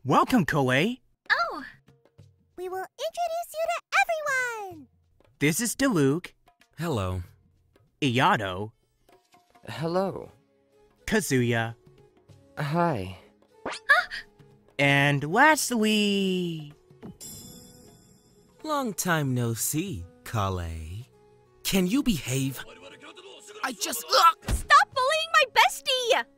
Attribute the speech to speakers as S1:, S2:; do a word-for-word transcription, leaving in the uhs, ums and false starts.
S1: Welcome, Collei.
S2: Oh!
S3: We will introduce you to everyone!
S1: This is Dulic,
S4: Hello.
S1: Ayato,
S5: Hello.
S1: Kazuha,
S5: Hi.
S1: and lastly...
S4: Long time no see, Collei. Can you behave? I just... Ugh!
S2: Stop bullying my bestie!